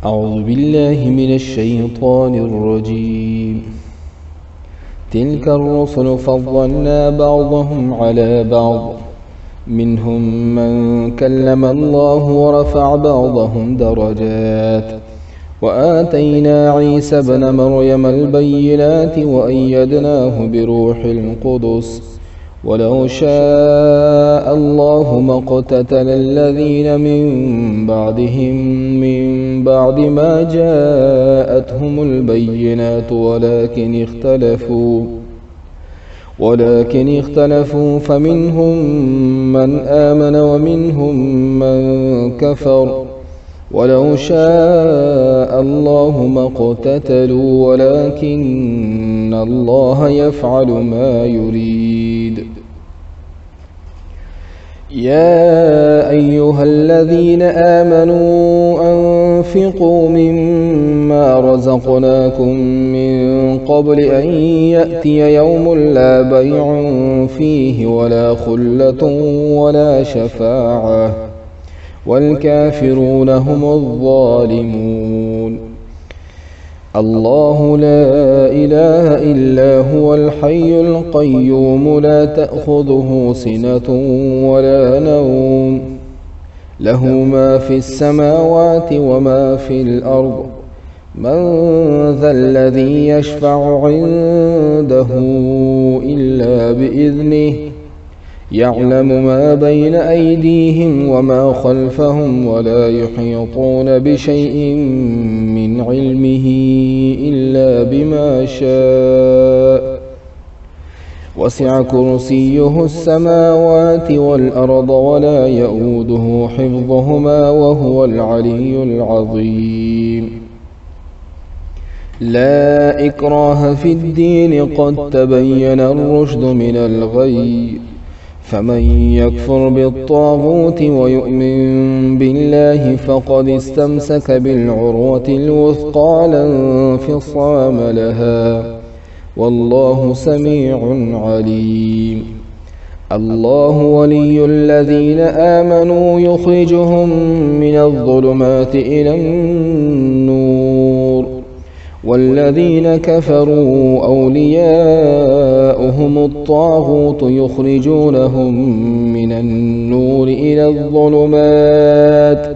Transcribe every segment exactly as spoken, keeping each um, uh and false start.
أعوذ بالله من الشيطان الرجيم. تلك الرسل فضلنا بعضهم على بعض، منهم من كلم الله ورفع بعضهم درجات، وآتينا عيسى ابن مريم البينات وأيدناه بروح القدس، ولو شاء الله ما اقتتل الذين من بعدهم من بعد ما جاءتهم البينات ولكن اختلفوا ولكن اختلفوا فمنهم من آمن ومنهم من كفر، ولو شاء الله ما اقتتلوا ولكن الله يفعل ما يريد. يا أيها الذين آمنوا أنفقوا مما رزقناكم من قبل أن يأتي يوم لا بيع فيه ولا خلة ولا شفاعة والكافرون هم الظالمون. الله لا إله إلا هو الحي القيوم لا تأخذه سنة ولا نوم، له ما في السماوات وما في الأرض، من ذا الذي يشفع عنده إلا بإذنه، يعلم ما بين أيديهم وما خلفهم ولا يحيطون بشيء من علمه إلا بما شاء، وسع كرسيه السماوات والأرض ولا يؤوده حفظهما وهو العلي العظيم. لا إكراه في الدين قد تبين الرشد من الغي، فمن يكفر بالطاغوت ويؤمن بالله فقد استمسك بالعروة الوثقى لا انفصام لها، والله سميع عليم. الله ولي الذين آمنوا يخرجهم من الظلمات إلى النور، والذين كفروا أولياؤهم الطاغوت يخرجونهم من النور إلى الظلمات،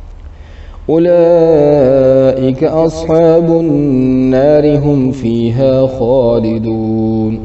أولئك أصحاب النار هم فيها خالدون.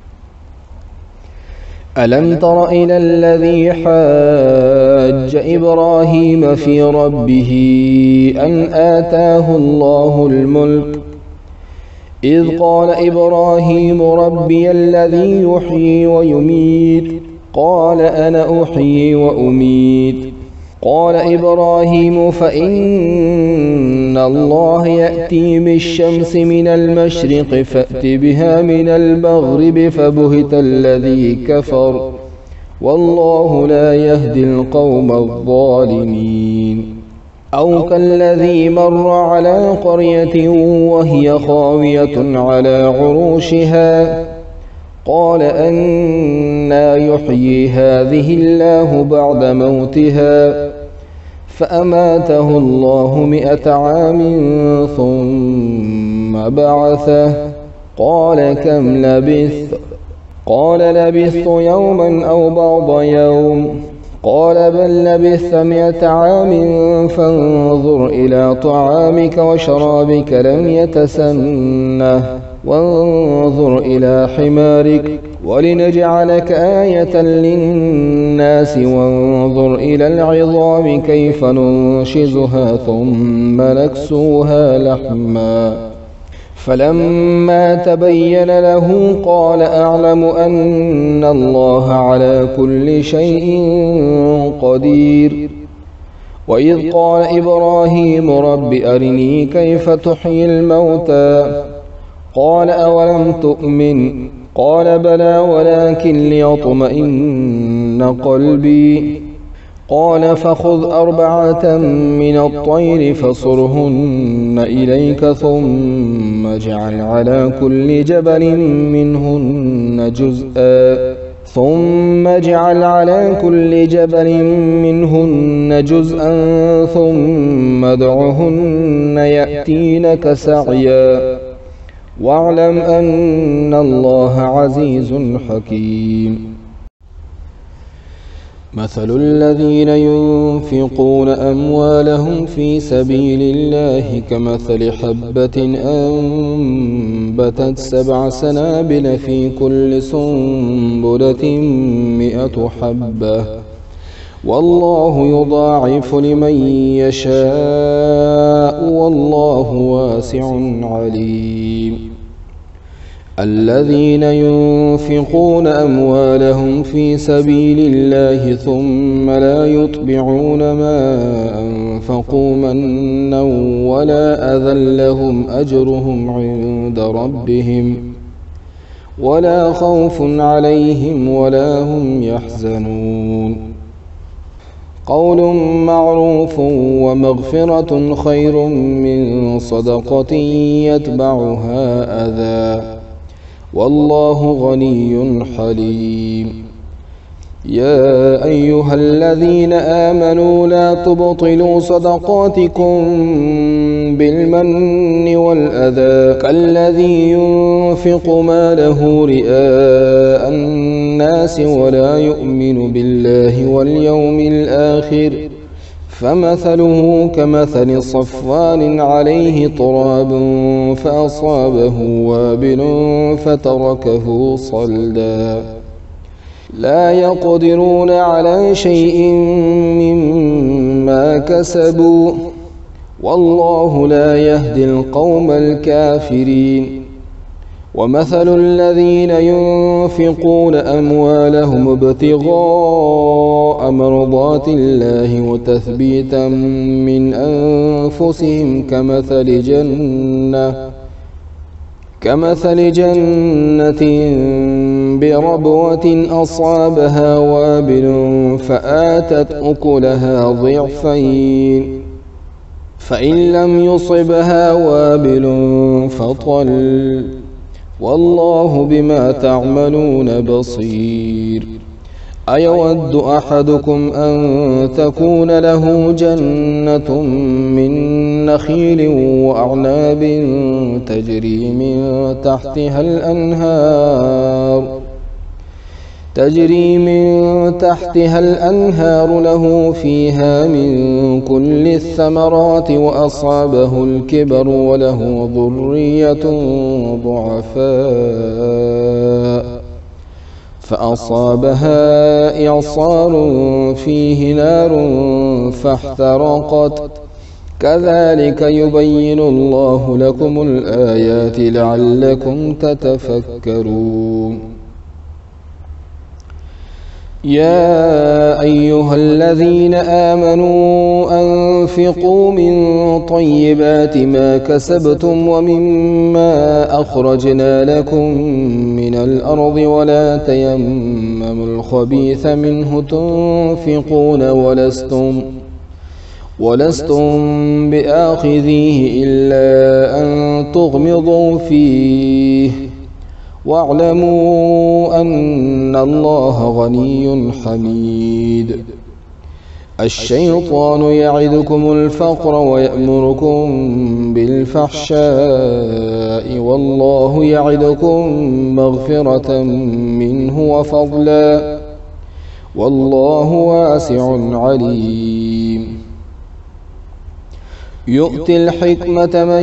ألم تر إلى الذي حاج إبراهيم في ربه أن آتاه الله الملك، إذ قال إبراهيم ربي الذي يحيي ويميت، قال أنا أحيي وأميت. قال إبراهيم فإن الله يأتي بالشمس من المشرق فأت بها من المغرب فبهت الذي كفر، والله لا يهدي القوم الظالمين. أو كالذي مر على قرية وهي خاوية على عروشها، قال أنى يحيي هذه الله بعد موتها، فأماته الله مئة عام ثم بعثه، قال كم لبثت؟ قال لبثت يوما أو بعض يوم، قال بل لبثت مئة عام فانظر إلى طعامك وشرابك لم يتسنه، وانظر إلى حمارك ولنجعلك آية للناس، وانظر إلى العظام كيف ننشزها ثم نكسوها لحما، فلما تبين له قال أعلم أن الله على كل شيء قدير. وإذ قال إبراهيم رب أرني كيف تحيي الموتى، قال أولم تؤمن؟ قال بلى ولكن ليطمئن قلبي. قال فخذ أربعة من الطير فصرهن إليك ثم اجعل على كل جبل منهن جزءا ثم اجعل على كل جبل منهن جزءا ثم ادعهن يأتينك سعيا واعلم أن الله عزيز حكيم. مثل الذين ينفقون أموالهم في سبيل الله كمثل حبة أنبتت سبع سنابل في كل سنبلة مئة حبة والله يضاعف لمن يشاء والله واسع عليم. الذين ينفقون أموالهم في سبيل الله ثم لا يتبعون ما أنفقوا منا ولا أذى لهم أجرهم عند ربهم ولا خوف عليهم ولا هم يحزنون. قول معروف ومغفرة خير من صدقة يتبعها أذى والله غني حليم. يا أيها الذين آمنوا لا تبطلوا صدقاتكم بالمن والأذى كالذي ينفق ماله رئاء الناس ولا يؤمن بالله واليوم الآخر فمثله كمثل صفوان عليه تراب فأصابه وابل فتركه صلدا لا يقدرون على شيء مما كسبوا والله لا يهدي القوم الكافرين. ومثل الذين ينفقون أموالهم ابتغاء مرضات الله وتثبيتا من أنفسهم كمثل جنة كمثل جنة بربوة أصابها وابل فآتت أكلها ضعفين فإن لم يصبها وابل فطل والله بما تعملون بصير. أيود أحدكم أن تكون له جنة من نخيل وأعناب تجري من تحتها الأنهار تجري من تحتها الأنهار له فيها من كل الثمرات وأصابه الكبر وله ذرية ضعفاء فأصابها إعصار فيه نار فاحترقت كذلك يبين الله لكم الآيات لعلكم تتفكرون. يا أيها الذين آمنوا أنفقوا من طيبات ما كسبتم ومما أخرجنا لكم من الأرض ولا تيمموا الخبيث منه تنفقون ولستم ولستم بآخذيه إلا أن تغمضوا فيه واعلموا أن الله غني حميد. الشيطان يعدكم الفقر ويأمركم بالفحشاء والله يعدكم مغفرة منه وفضلا والله واسع عليم. يؤتي الحكمة من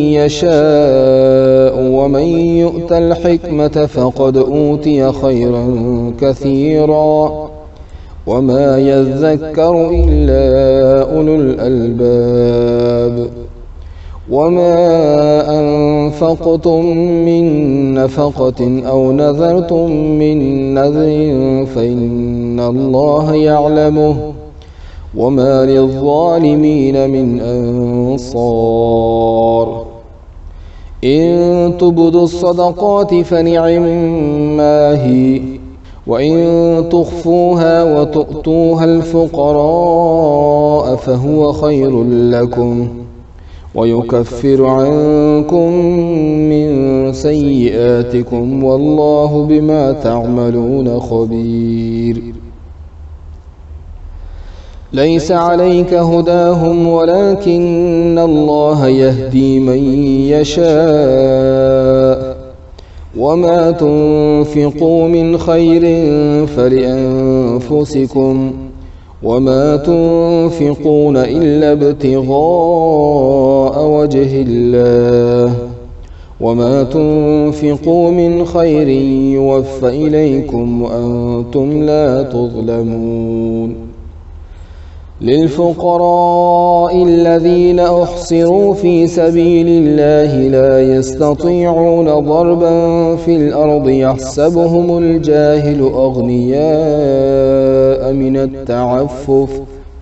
يشاء ومن يؤت الحكمة فقد أوتي خيرا كثيرا وما يذكر إلا أولو الألباب. وما أنفقتم من نفقة أو نذرتم من نذر فإن الله يعلمه وما للظالمين من أنصار. إن تبدوا الصدقات فنعما هي وإن تخفوها وتؤتوها الفقراء فهو خير لكم ويكفر عنكم من سيئاتكم والله بما تعملون خبير. ليس عليك هداهم ولكن الله يهدي من يشاء وما تنفقوا من خير فلأنفسكم وما تنفقون إلا ابتغاء وجه الله وما تنفقوا من خير يوفى إليكم وأنتم لا تظلمون. للفقراء الذين أحصروا في سبيل الله لا يستطيعون ضربا في الأرض يحسبهم الجاهل أغنياء من التعفف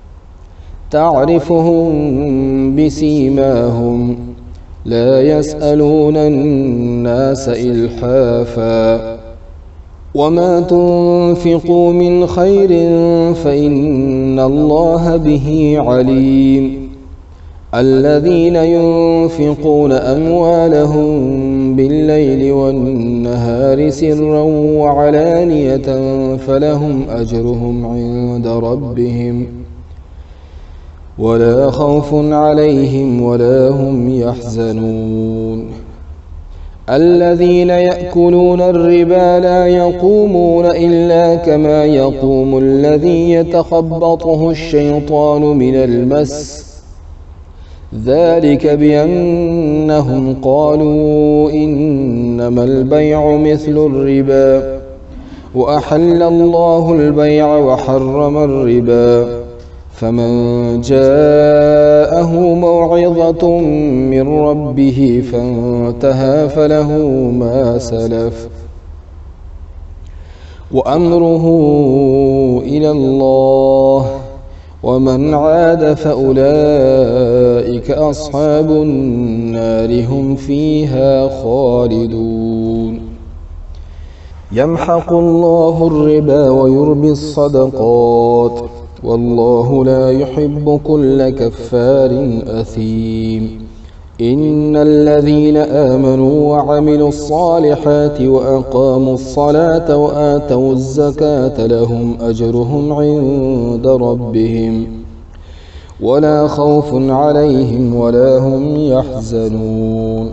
تعرفهم بسيماهم لا يسألون الناس إلحافا وما تنفقوا من خير فإن الله به عليم. الذين ينفقون أموالهم بالليل والنهار سرا وعلانية فلهم أجرهم عند ربهم ولا خوف عليهم ولا هم يحزنون. الذين يأكلون الربا لا يقومون إلا كما يقوم الذي يتخبطه الشيطان من المس ذلك بأنهم قالوا إنما البيع مثل الربا وأحل الله البيع وحرم الربا فمن جاءه موعظة من ربه فانتهى فله ما سلف وأمره إلى الله ومن عاد فأولئك أصحاب النار هم فيها خالدون. يمحق الله الربا ويربي الصدقات والله لا يحب كل كفار أثيم. إن الذين آمنوا وعملوا الصالحات وأقاموا الصلاة وآتوا الزكاة لهم أجرهم عند ربهم ولا خوف عليهم ولا هم يحزنون.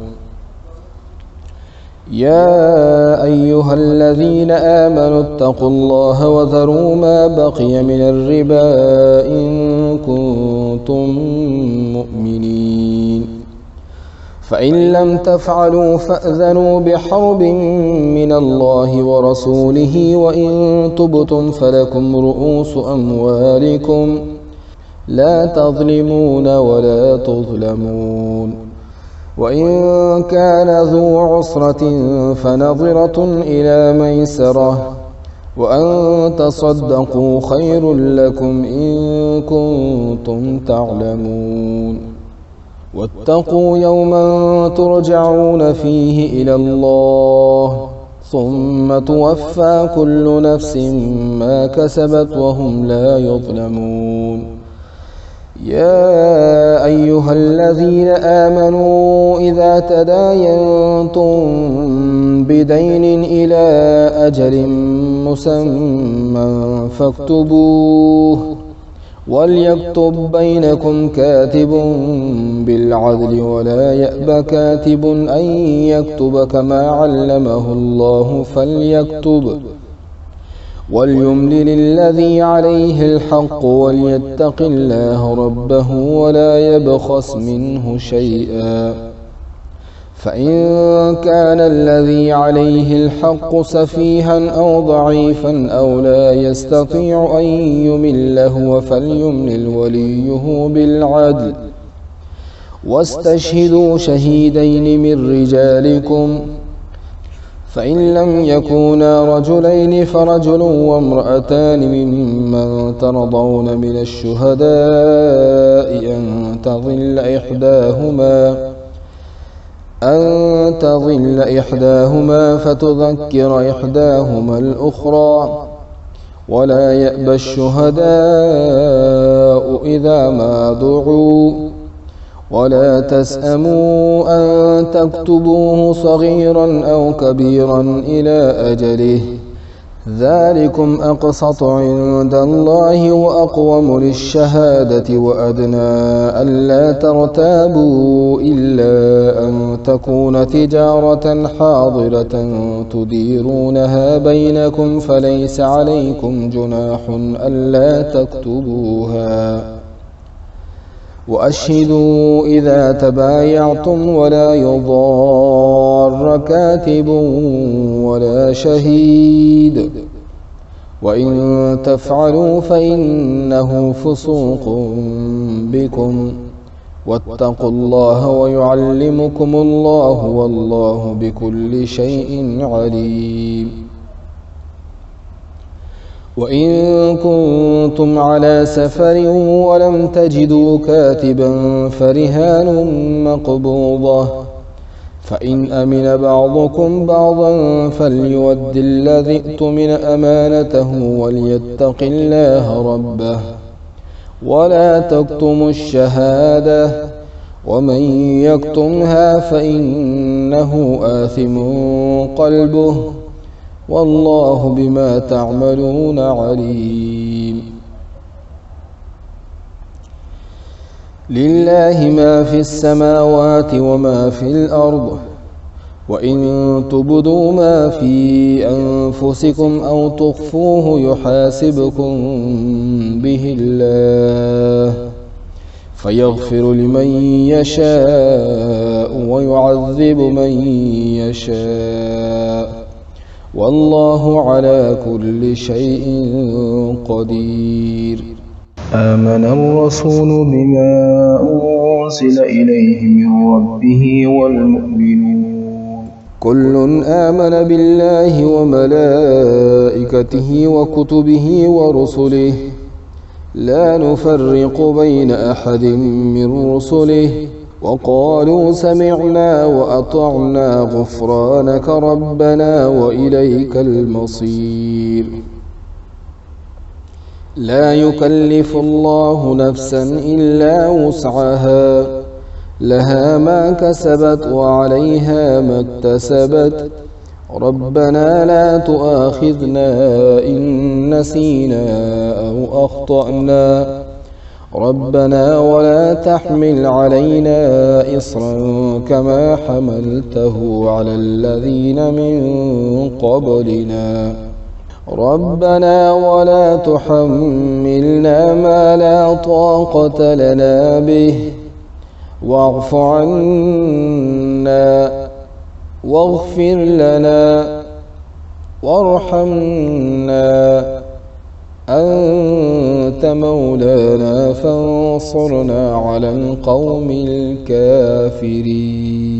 يا أيها الذين آمنوا اتقوا الله وذروا ما بقي من الربا إن كنتم مؤمنين فإن لم تفعلوا فأذنوا بحرب من الله ورسوله وإن تبتم فلكم رؤوس أموالكم لا تظلمون ولا تظلمون. وإن كان ذو عسرة فنظرة إلى ميسرة وأن تصدقوا خير لكم إن كنتم تعلمون. واتقوا يوما ترجعون فيه إلى الله ثم توفى كل نفس ما كسبت وهم لا يظلمون. يا أيها الذين آمنوا إذا تداينتم بدين إلى أجل مسمى فاكتبوه وليكتب بينكم كاتب بالعدل ولا يأب كاتب أن يكتب كما علمه الله فليكتب وليملل الذي عليه الحق وليتق الله ربه ولا يبخس منه شيئا فإن كان الذي عليه الحق سفيها أو ضعيفا أو لا يستطيع أن يمل هو فليملل وليه بالعدل واستشهدوا شهيدين من رجالكم فإن لم يكونا رجلين فرجل وامرأتان ممن ترضون من الشهداء أن تضل إحداهما أن تضل إحداهما فتذكر إحداهما الأخرى ولا يأبى الشهداء إذا ما دعوا ولا تسأموا أن تكتبوه صغيرا أو كبيرا إلى أجله، ذلكم أقسط عند الله وأقوم للشهادة وأدنى ألا ترتابوا إلا أن تكون تجارة حاضرة تديرونها بينكم فليس عليكم جناح ألا تكتبوها، وأشهدوا إذا تبايعتم ولا يضار كاتب ولا شهيد، وإن تفعلوا فإنه فسوق بكم، واتقوا الله ويعلمكم الله والله بكل شيء عليم. وإن كنتم على سفر ولم تجدوا كاتبا فرهان مقبوضة، فإن أمن بعضكم بعضا فليؤد الذي ائتمن أمانته وليتق الله ربه، ولا تكتموا الشهادة ومن يكتمها فإنه آثم قلبه، والله بما تعملون عليم. لله ما في السماوات وما في الأرض، وإن تبدوا ما في أنفسكم أو تخفوه يحاسبكم به الله فيغفر لمن يشاء ويعذب من يشاء، والله على كل شيء قدير. آمن الرسول بما أنزل إليه من ربه والمؤمنون كل آمن بالله وملائكته وكتبه ورسله لا نفرق بين أحد من رسله وقالوا سمعنا وأطعنا غفرانك ربنا وإليك المصير. لا يكلف الله نفسا إلا وسعها، لها ما كسبت وعليها ما اكتسبت، ربنا لا تؤاخذنا إن نسينا أو أخطأنا، ربنا ولا تحمل علينا إصرا كما حملته على الذين من قبلنا، ربنا ولا تحملنا ما لا طاقة لنا به، واعف عنا واغفر لنا وارحمنا، أنت مولانا فانصرنا على القوم الكافرين.